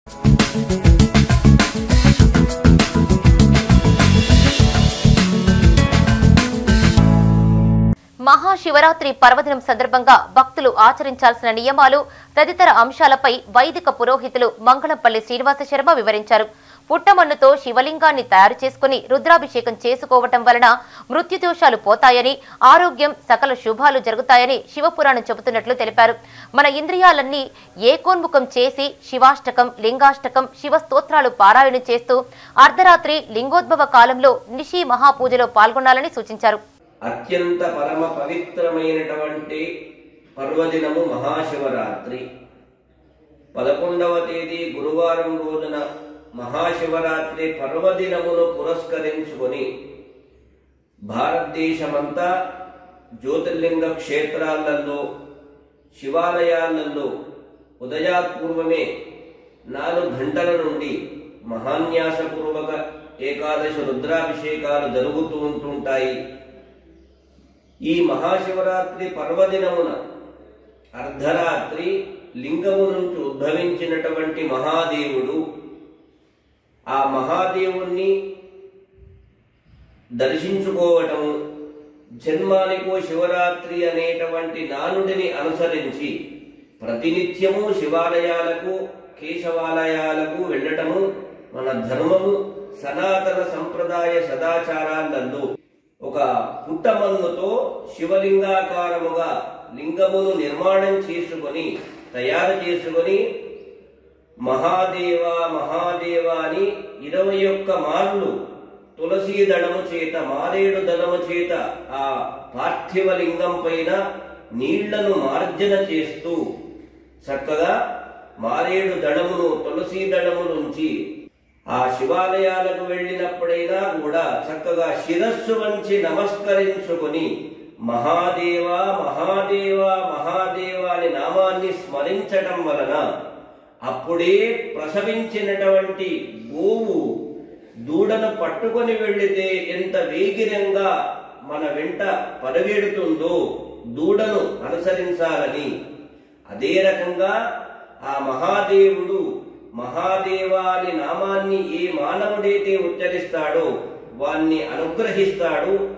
మహాశివరాత్రి పర్వదినం సందర్భంగా భక్తులు ఆచరించాల్సిన నియమాలు తదితర అంశాలపై వైదిక పురోహితులు మంగళంపల్లి శ్రీనివాస శర్మ వివరించారు. పుట్టమన్నుతో శివలింగాన్ని తయారు చేసుకుని రుద్రాభిషేకం చేసుకోవటం వలన మృత్యుదోషాలు పోతాయని, ఆరోగ్యం సకల శుభాలు జరుగుతాయని శివపురాణం చెబుతున్నట్లు తెలిపారు. మన ఇంద్రియాలన్నీ ఏకోన్ముఖం చేసి శివాష్టకం, లింగాష్టకం, శివస్తోత్రాలు పారాయణం చేస్తూ అర్ధరాత్రి లింగోద్భవ కాలంలో నిశి మహాపూజలో పాల్గొనాలని సూచించారు. అత్యంత పరమ పవిత్రమైనటువంటి పర్వదినము మహాశివరాత్రి. 11వ తేదీ గురువారం రోజున మహాశివరాత్రి పర్వదినమును పురస్కరించుకొని భారతదేశమంతా జ్యోతిర్లింగ క్షేత్రాలలో, శివాలయాలలో ఉదయాత్పూర్వమే 4 గంటల నుండి మహాన్యాసపూర్వక ఏకాదశి రుద్రాభిషేకాలు జరుగుతూ ఉంటుంటాయి. ఈ మహాశివరాత్రి పర్వదినమున అర్ధరాత్రి లింగము నుంచి ఉద్భవించినటువంటి మహాదేవుడు, ఆ మహాదేవుణ్ణి దర్శించుకోవటము, జన్మానికో శివరాత్రి అనేటువంటి నానుడిని అనుసరించి ప్రతినిత్యము శివాలయాలకు, కేశవాలయాలకు వెళ్ళటము మన ధర్మము. సనాతన సంప్రదాయ సదాచారాలలో ఒక పుట్టమన్నుతో శివలింగాకారముగా లింగమును నిర్మాణం చేసుకొని, తయారు చేసుకొని మహాదేవ మహాదేవ అని 21 మార్లు తులసీ దళము చేత, మారేడు దళము చేత ఆ పార్థివ లింగం పైన నీళ్లను మార్జన చేస్తూ చక్కగా మారేడు దళమును, తులసీ దళము నుంచి ఆ శివాలయాలకు వెళ్ళినప్పుడైనా కూడా చక్కగా శిరస్సు వంచి నమస్కరించుకొని మహాదేవ మహాదేవ మహాదేవ అని నామాన్ని స్మరించటం వలన అప్పుడే ప్రసవించినటువంటి గోవు దూడను పట్టుకొని వెళ్లితే ఎంత వేగిరంగా మన వెంట పరిగెడుతుందో దూడను అనుసరించాలని, అదే రకంగా ఆ మహాదేవుడు మహాదేవాని నామాన్ని ఏ మానవుడైతే ఉచ్చరిస్తాడో వాణ్ణి అనుగ్రహిస్తాడు.